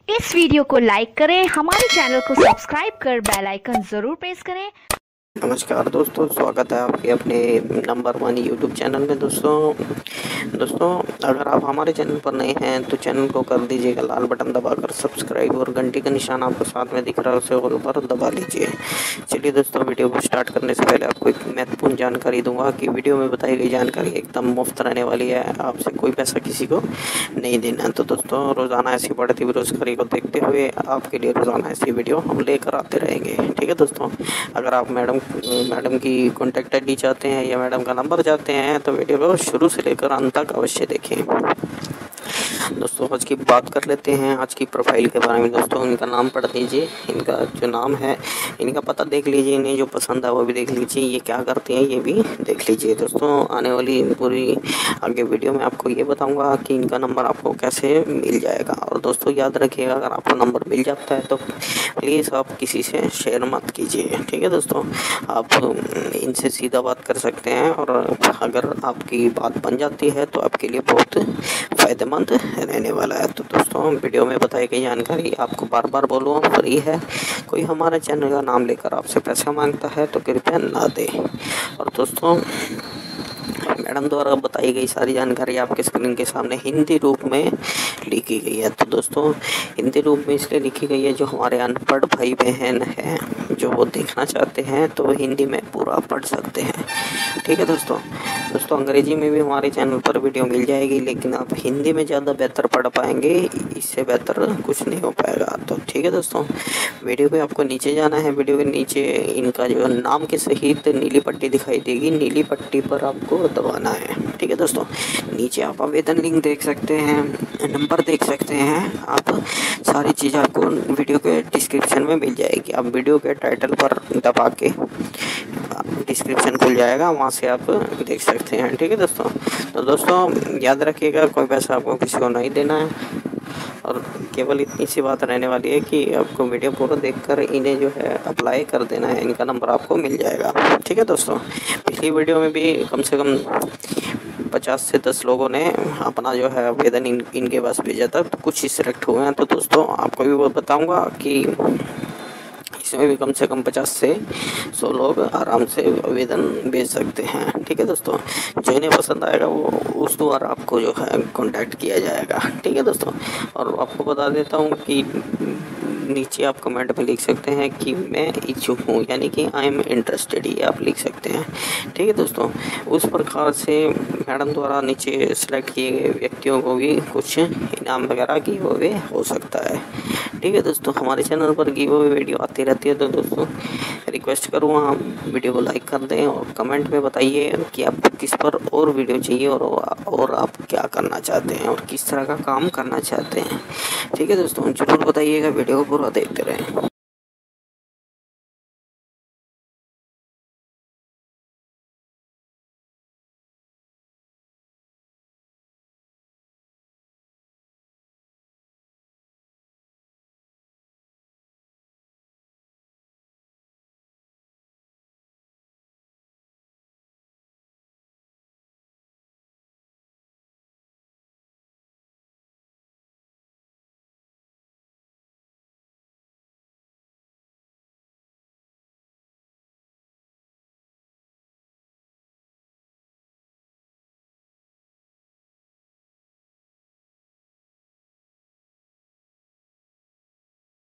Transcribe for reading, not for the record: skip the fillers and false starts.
इस वीडियो को लाइक करें, हमारे चैनल को सब्सक्राइब कर बेल आइकन जरूर प्रेस करें। नमस्कार दोस्तों, स्वागत है आपके अपने नंबर 1 यूट्यूब चैनल में। दोस्तों अगर आप हमारे चैनल पर नए हैं तो चैनल को कर दीजिएगा लाल बटन दबाकर सब्सक्राइब, और घंटी का निशान आपको साथ में दिख रहा है उसे ऑल पर दबा लीजिए। चलिए दोस्तों, वीडियो को स्टार्ट करने से पहले आपको एक महत्वपूर्ण जानकारी दूंगा कि वीडियो में बताई गई जानकारी एकदम मुफ्त रहने वाली है, आपसे कोई पैसा किसी को नहीं देना। तो दोस्तों, रोज़ाना ऐसी बढ़ती बेरोजगारी को देखते हुए आपके लिए रोज़ाना ऐसी वीडियो हम लेकर आते रहेंगे। ठीक है दोस्तों, अगर आप मैडम की कॉन्टैक्ट आईडी चाहते हैं या मैडम का नंबर चाहते हैं तो वीडियो को शुरू से लेकर अंत तक अवश्य देखें। दोस्तों आज की बात कर लेते हैं आज की प्रोफाइल के बारे में। दोस्तों इनका नाम पढ़ दीजिए, इनका जो नाम है, इनका पता देख लीजिए, इन्हें जो पसंद है वो भी देख लीजिए, ये क्या करते हैं ये भी देख लीजिए। दोस्तों आने वाली पूरी आगे वीडियो में आपको ये बताऊंगा कि इनका नंबर आपको कैसे मिल जाएगा। और दोस्तों याद रखिएगा, अगर आपको नंबर मिल जाता है तो प्लीज़ आप किसी से शेयर मत कीजिए। ठीक है दोस्तों, आप इनसे सीधा बात कर सकते हैं, और अगर आपकी बात बन जाती है तो आपके लिए बहुत फ़ायदेमंद रहने वाला है। तो दोस्तों वीडियो में बताई गई जानकारी आपको बार बार बोलूँ फ्री है। कोई हमारे चैनल का नाम लेकर आपसे पैसा मांगता है तो कृपया ना दे। और दोस्तों मैडम द्वारा बताई गई सारी जानकारी आपके स्क्रीन के सामने हिंदी रूप में लिखी गई है। तो दोस्तों हिंदी रूप में इसलिए लिखी गई है, जो हमारे अनपढ़ भाई बहन हैं जो वो देखना चाहते हैं तो वो हिंदी में पूरा पढ़ सकते हैं। ठीक है दोस्तों अंग्रेजी में भी हमारे चैनल पर वीडियो मिल जाएगी, लेकिन आप हिंदी में ज़्यादा बेहतर पढ़ पाएंगे, इससे बेहतर कुछ नहीं हो पाएगा। तो ठीक है दोस्तों, वीडियो पे आपको नीचे जाना है। वीडियो के नीचे इनका जो नाम के सहित नीली पट्टी दिखाई देगी, नीली पट्टी पर आपको दबाना है। ठीक है दोस्तों, नीचे आप आवेदन लिंक देख सकते हैं, नंबर देख सकते हैं, आप सारी चीज़ आपको वीडियो के डिस्क्रिप्शन में मिल जाएगी। आप वीडियो के टाइटल पर दबा के डिस्क्रिप्शन खुल जाएगा, वहाँ से आप देख सकते हैं। ठीक है दोस्तों, तो दोस्तों याद रखिएगा, कोई पैसा आपको किसी को नहीं देना है, और केवल इतनी सी बात रहने वाली है कि आपको वीडियो पूरा देखकर इन्हें जो है अप्लाई कर देना है, इनका नंबर आपको मिल जाएगा। ठीक है दोस्तों, पिछली वीडियो में भी कम से कम 50 से 10 लोगों ने अपना जो है आवेदन इनके पास भेजा था, तो कुछ ही सिलेक्ट हुए हैं। तो दोस्तों आपको भी वो बताऊंगा कि इसमें भी कम से कम 50 से 100 लोग आराम से आवेदन भेज सकते हैं। ठीक है दोस्तों, जो इन्हें पसंद आएगा वो उस द्वारा आपको जो है कांटेक्ट किया जाएगा। ठीक है दोस्तों, और आपको बता देता हूँ कि नीचे आप कमेंट में लिख सकते हैं कि मैं इच्छुक हूँ, यानी कि आई एम इंटरेस्टेड, ये आप लिख सकते हैं। ठीक है दोस्तों, उस प्रकार से मैडम द्वारा नीचे सेलेक्ट किए गए व्यक्तियों को भी कुछ इनाम वगैरह गिव अवे हो सकता है। ठीक है दोस्तों, हमारे चैनल पर गिव अवे वीडियो आती रहती है, तो दोस्तों रिक्वेस्ट करूँगा आप वीडियो को लाइक कर दें और कमेंट में बताइए कि आपको किस पर और वीडियो चाहिए, और आप क्या करना चाहते हैं और किस तरह का काम करना चाहते हैं। ठीक है दोस्तों, जरूर बताइएगा, वीडियो को पूरा देखते रहें।